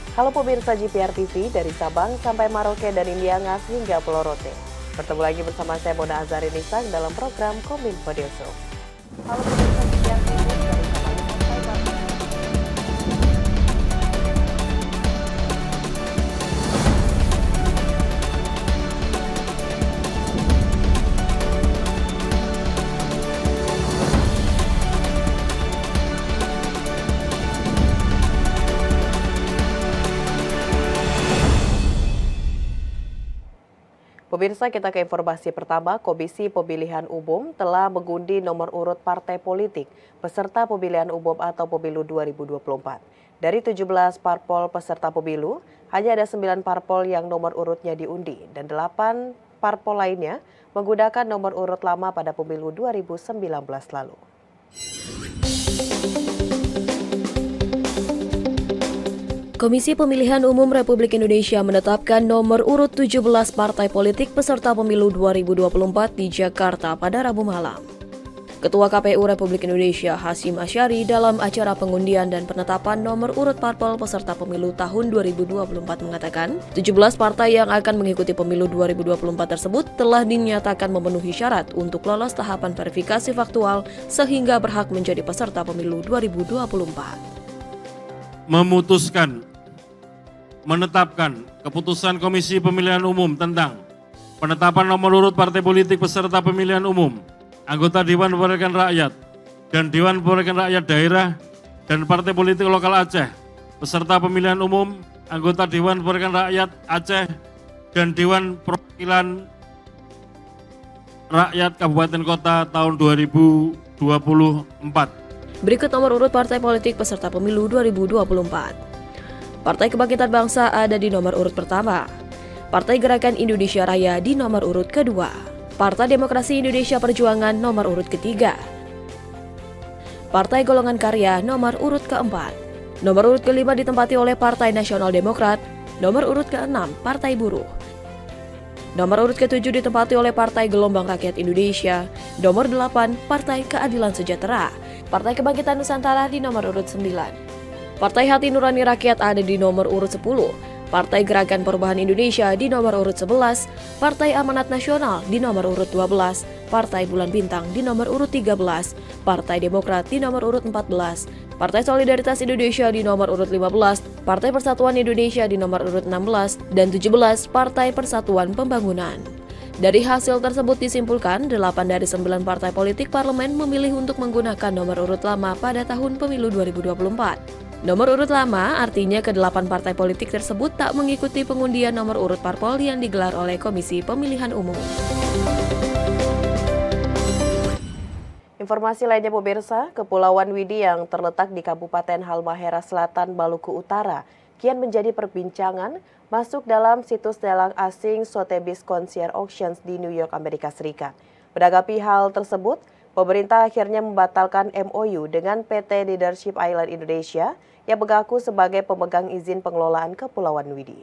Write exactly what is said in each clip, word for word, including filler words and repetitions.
Halo pemirsa G P R T V dari Sabang sampai Maroke dan Indiangas hingga Pulau Rote. Bertemu lagi bersama saya Mona Azari Nisang dalam program Kominfo Desa. Halo pemirsa G P R T V dari Sabang sampai Maroke. Pemirsa, kita ke informasi pertama. Komisi Pemilihan Umum telah mengundi nomor urut partai politik peserta pemilihan umum atau pemilu dua ribu dua puluh empat. Dari tujuh belas parpol peserta pemilu, hanya ada sembilan parpol yang nomor urutnya diundi dan delapan parpol lainnya menggunakan nomor urut lama pada pemilu dua ribu sembilan belas lalu. Komisi Pemilihan Umum Republik Indonesia menetapkan nomor urut tujuh belas partai politik peserta pemilu dua ribu dua puluh empat di Jakarta pada Rabu malam. Ketua K P U Republik Indonesia Hasyim Asyari dalam acara pengundian dan penetapan nomor urut parpol peserta pemilu tahun dua ribu dua puluh empat mengatakan, tujuh belas partai yang akan mengikuti pemilu dua ribu dua puluh empat tersebut telah dinyatakan memenuhi syarat untuk lolos tahapan verifikasi faktual sehingga berhak menjadi peserta pemilu dua ribu dua puluh empat. Memutuskan menetapkan keputusan Komisi Pemilihan Umum tentang penetapan nomor urut partai politik peserta pemilihan umum, anggota Dewan Perwakilan Rakyat dan Dewan Perwakilan Rakyat Daerah dan Partai Politik Lokal Aceh, peserta pemilihan umum, anggota Dewan Perwakilan Rakyat Aceh dan Dewan Perwakilan Rakyat Kabupaten Kota tahun dua ribu dua puluh empat. Berikut nomor urut partai politik peserta pemilu dua ribu dua puluh empat. Partai Kebangkitan Bangsa ada di nomor urut pertama. Partai Gerakan Indonesia Raya di nomor urut kedua. Partai Demokrasi Indonesia Perjuangan nomor urut ketiga. Partai Golongan Karya nomor urut keempat. Nomor urut kelima ditempati oleh Partai Nasional Demokrat. Nomor urut keenam Partai Buruh. Nomor urut ketujuh ditempati oleh Partai Gelombang Rakyat Indonesia. Nomor delapan Partai Keadilan Sejahtera. Partai Kebangkitan Nusantara di nomor urut sembilan. Partai Hati Nurani Rakyat ada di nomor urut sepuluh, Partai Gerakan Perubahan Indonesia di nomor urut sebelas, Partai Amanat Nasional di nomor urut dua belas, Partai Bulan Bintang di nomor urut tiga belas, Partai Demokrat di nomor urut empat belas, Partai Solidaritas Indonesia di nomor urut lima belas, Partai Persatuan Indonesia di nomor urut enam belas, dan tujuh belas Partai Persatuan Pembangunan. Dari hasil tersebut disimpulkan, delapan dari sembilan partai politik parlemen memilih untuk menggunakan nomor urut lama pada tahun pemilu dua ribu dua puluh empat. Nomor urut lama artinya kedelapan partai politik tersebut tak mengikuti pengundian nomor urut parpol yang digelar oleh Komisi Pemilihan Umum. Informasi lainnya pemirsa, Kepulauan Widi yang terletak di Kabupaten Halmahera Selatan, Maluku Utara kian menjadi perbincangan masuk dalam situs lelang asing Sotheby's Concierge Auctions di New York, Amerika Serikat. Menanggapi hal tersebut, pemerintah akhirnya membatalkan M O U dengan P T Leadership Island Indonesia yang mengaku sebagai pemegang izin pengelolaan Kepulauan Widi.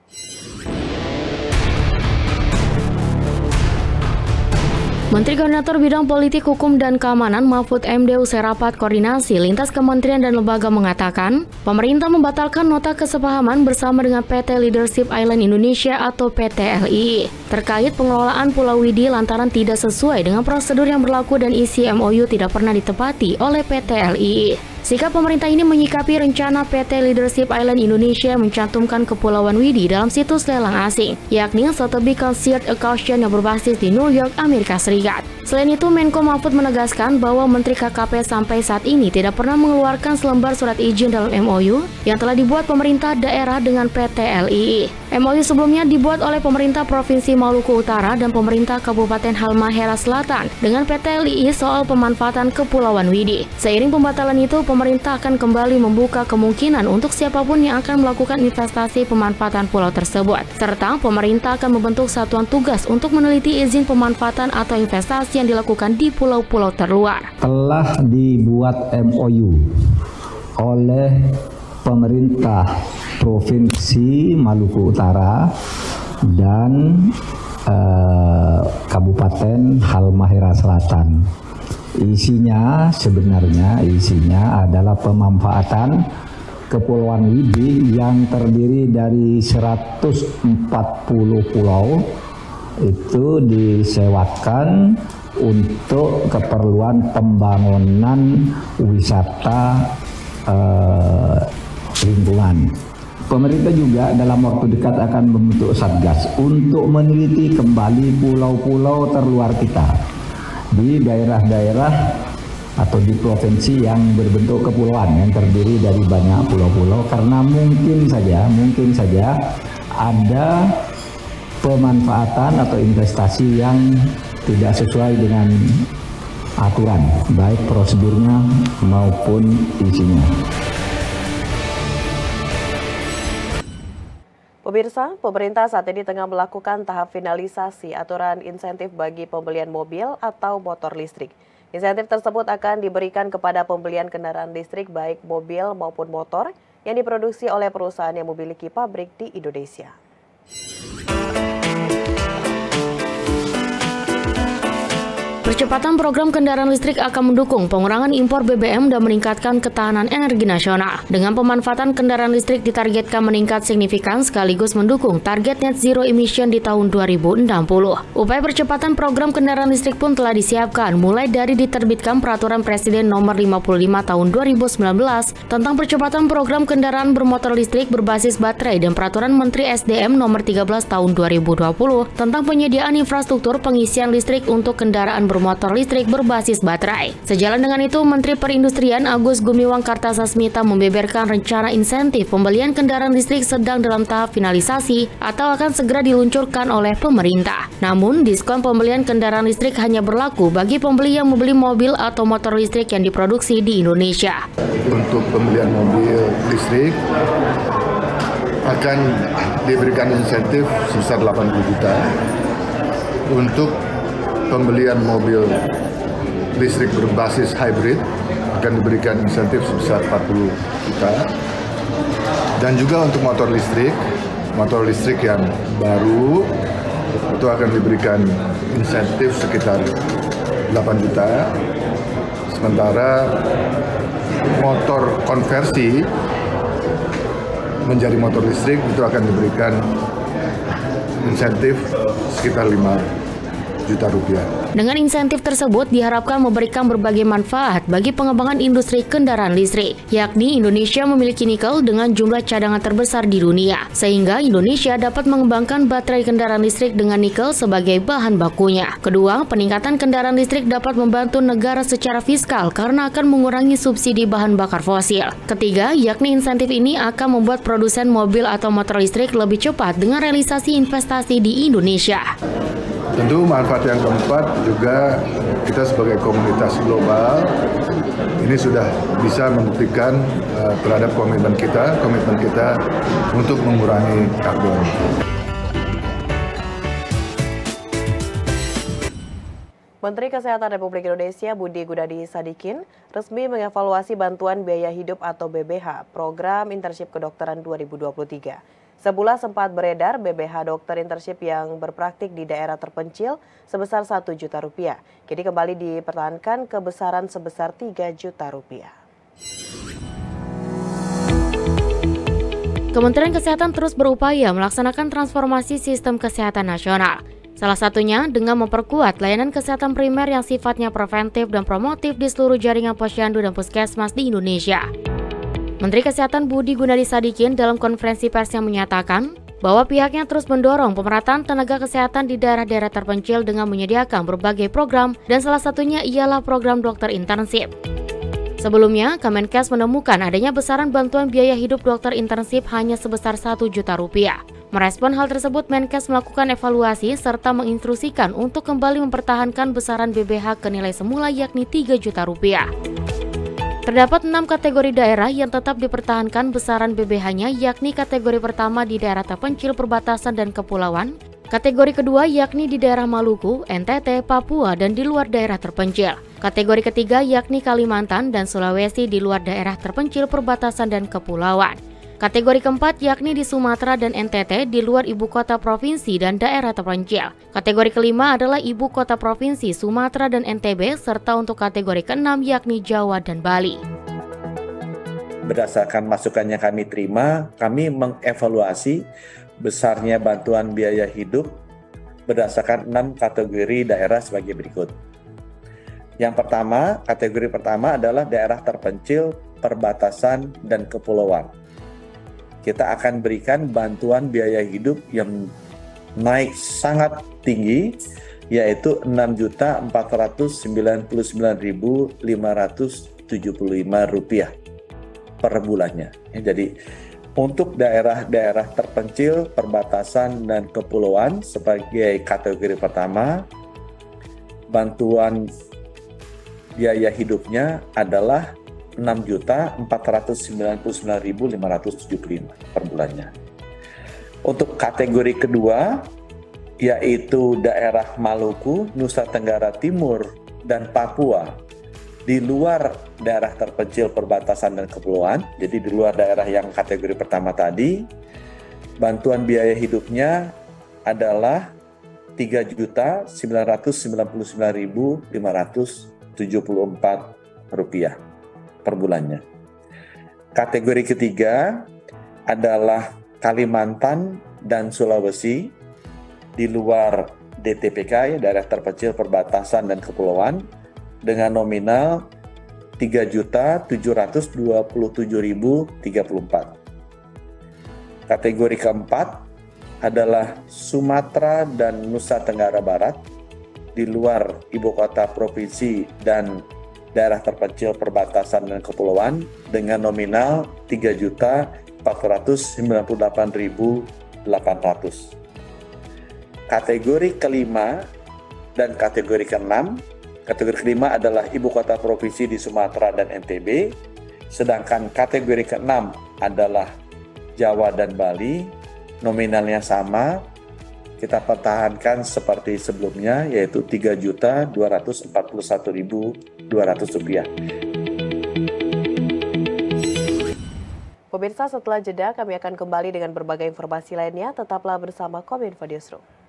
Menteri Koordinator Bidang Politik, Hukum, dan Keamanan Mahfud M D usai rapat koordinasi lintas kementerian dan lembaga mengatakan, pemerintah membatalkan nota kesepahaman bersama dengan P T Leadership Island Indonesia atau P T L I terkait pengelolaan Pulau Widi lantaran tidak sesuai dengan prosedur yang berlaku dan isi M O U tidak pernah ditepati oleh P T L I. Sikap pemerintah ini menyikapi rencana P T Leadership Island Indonesia mencantumkan Kepulauan Widi dalam situs lelang asing, yakni Sotheby's Concierge Auctions yang berbasis di New York, Amerika Serikat. Selain itu, Menko Mahfud menegaskan bahwa Menteri K K P sampai saat ini tidak pernah mengeluarkan selembar surat izin dalam M O U yang telah dibuat pemerintah daerah dengan P T L I. M O U sebelumnya dibuat oleh pemerintah Provinsi Maluku Utara dan pemerintah Kabupaten Halmahera Selatan dengan P T L I soal pemanfaatan Kepulauan Widi. Seiring pembatalan itu, pemerintah akan kembali membuka kemungkinan untuk siapapun yang akan melakukan investasi pemanfaatan pulau tersebut. Serta pemerintah akan membentuk satuan tugas untuk meneliti izin pemanfaatan atau investasi yang dilakukan di pulau-pulau terluar. Telah dibuat M O U oleh pemerintah Provinsi Maluku Utara dan eh, Kabupaten Halmahera Selatan. Isinya sebenarnya isinya adalah pemanfaatan Kepulauan Widi yang terdiri dari seratus empat puluh pulau itu disewakan untuk keperluan pembangunan wisata eh, lingkungan. Pemerintah juga dalam waktu dekat akan membentuk satgas untuk meneliti kembali pulau-pulau terluar kita di daerah-daerah atau di provinsi yang berbentuk kepulauan yang terdiri dari banyak pulau-pulau, karena mungkin saja mungkin saja ada pemanfaatan atau investasi yang tidak sesuai dengan aturan, baik prosedurnya maupun isinya. Pemirsa, pemerintah saat ini tengah melakukan tahap finalisasi aturan insentif bagi pembelian mobil atau motor listrik. Insentif tersebut akan diberikan kepada pembelian kendaraan listrik baik mobil maupun motor yang diproduksi oleh perusahaan yang memiliki pabrik di Indonesia. Percepatan program kendaraan listrik akan mendukung pengurangan impor B B M dan meningkatkan ketahanan energi nasional. Dengan pemanfaatan kendaraan listrik ditargetkan meningkat signifikan sekaligus mendukung target net zero emission di tahun dua ribu enam puluh. Upaya percepatan program kendaraan listrik pun telah disiapkan mulai dari diterbitkan Peraturan Presiden Nomor lima puluh lima Tahun dua ribu sembilan belas tentang percepatan program kendaraan bermotor listrik berbasis baterai dan Peraturan Menteri S D M Nomor tiga belas Tahun dua ribu dua puluh tentang penyediaan infrastruktur pengisian listrik untuk kendaraan bermotor motor listrik berbasis baterai. Sejalan dengan itu, Menteri Perindustrian Agus Gumiwang Kartasasmita membeberkan rencana insentif pembelian kendaraan listrik sedang dalam tahap finalisasi atau akan segera diluncurkan oleh pemerintah. Namun, diskon pembelian kendaraan listrik hanya berlaku bagi pembeli yang membeli mobil atau motor listrik yang diproduksi di Indonesia. Untuk pembelian mobil listrik akan diberikan insentif sebesar delapan puluh juta. Untuk pembelian mobil listrik berbasis hybrid akan diberikan insentif sebesar empat puluh juta. Dan juga untuk motor listrik, motor listrik yang baru itu akan diberikan insentif sekitar delapan juta. Sementara motor konversi menjadi motor listrik itu akan diberikan insentif sekitar lima juta rupiah. Dengan insentif tersebut diharapkan memberikan berbagai manfaat bagi pengembangan industri kendaraan listrik, yakni Indonesia memiliki nikel dengan jumlah cadangan terbesar di dunia, sehingga Indonesia dapat mengembangkan baterai kendaraan listrik dengan nikel sebagai bahan bakunya. Kedua, peningkatan kendaraan listrik dapat membantu negara secara fiskal karena akan mengurangi subsidi bahan bakar fosil. Ketiga, yakni insentif ini akan membuat produsen mobil atau motor listrik lebih cepat dengan realisasi investasi di Indonesia. Tentu manfaat yang keempat juga kita sebagai komunitas global ini sudah bisa membuktikan uh, terhadap komitmen kita, komitmen kita untuk mengurangi karbon. Menteri Kesehatan Republik Indonesia Budi Gunadi Sadikin resmi mengevaluasi bantuan biaya hidup atau B B H program internship kedokteran dua ribu dua puluh tiga. Sebulan sempat beredar B B H dokter internship yang berpraktik di daerah terpencil sebesar satu juta rupiah. Kini kembali dipertahankan kebesaran sebesar tiga juta rupiah. Kementerian Kesehatan terus berupaya melaksanakan transformasi sistem kesehatan nasional. Salah satunya dengan memperkuat layanan kesehatan primer yang sifatnya preventif dan promotif di seluruh jaringan posyandu dan puskesmas di Indonesia. Menteri Kesehatan Budi Gunadi Sadikin dalam konferensi persnya menyatakan bahwa pihaknya terus mendorong pemerataan tenaga kesehatan di daerah-daerah terpencil dengan menyediakan berbagai program dan salah satunya ialah program dokter internship. Sebelumnya, Kemenkes menemukan adanya besaran bantuan biaya hidup dokter internship hanya sebesar satu juta rupiah. Merespon hal tersebut, Menkes melakukan evaluasi serta menginstruksikan untuk kembali mempertahankan besaran B B H ke nilai semula yakni tiga juta rupiah. Terdapat enam kategori daerah yang tetap dipertahankan besaran B B H-nya, yakni kategori pertama di daerah terpencil perbatasan dan kepulauan, kategori kedua yakni di daerah Maluku, N T T, Papua, dan di luar daerah terpencil, kategori ketiga yakni Kalimantan dan Sulawesi di luar daerah terpencil perbatasan dan kepulauan, kategori keempat yakni di Sumatera dan N T T di luar ibu kota provinsi dan daerah terpencil. Kategori kelima adalah ibu kota provinsi Sumatera dan N T B serta untuk kategori keenam yakni Jawa dan Bali. berdasarkan masukan yang kami terima, kami mengevaluasi besarnya bantuan biaya hidup berdasarkan enam kategori daerah sebagai berikut. Yang pertama, kategori pertama adalah daerah terpencil, perbatasan, dan kepulauan. Kita akan berikan bantuan biaya hidup yang naik sangat tinggi, yaitu enam juta empat ratus sembilan puluh sembilan ribu lima ratus tujuh puluh lima rupiah per bulannya. Jadi untuk daerah-daerah terpencil, perbatasan, dan kepulauan sebagai kategori pertama, bantuan biaya hidupnya adalah enam juta empat ratus sembilan puluh sembilan ribu lima ratus tujuh puluh lima per bulannya. Untuk kategori kedua, yaitu daerah Maluku, Nusa Tenggara Timur, dan Papua, di luar daerah terpencil, perbatasan, dan kepulauan, jadi di luar daerah yang kategori pertama tadi, bantuan biaya hidupnya adalah tiga juta sembilan ratus sembilan puluh sembilan ribu lima ratus tujuh puluh empat rupiah per bulannya. Kategori ketiga adalah Kalimantan dan Sulawesi di luar D T P K, ya, daerah terpencil, perbatasan, dan kepulauan, dengan nominal tiga juta tujuh ratus dua puluh tujuh ribu tiga puluh empat. Kategori keempat adalah Sumatera dan Nusa Tenggara Barat di luar ibu kota provinsi dan daerah terpencil, perbatasan, dan kepulauan, dengan nominal tiga juta empat ratus sembilan puluh delapan ribu delapan ratus. Kategori kelima dan kategori keenam, kategori kelima adalah ibu kota provinsi di Sumatera dan N T B, sedangkan kategori keenam adalah Jawa dan Bali, nominalnya sama, kita pertahankan seperti sebelumnya, yaitu tiga juta dua ratus empat puluh satu ribu dua ratus rupiah. Pemirsa, setelah jeda kami akan kembali dengan berbagai informasi lainnya. Tetaplah bersama Kominfo Newsroom.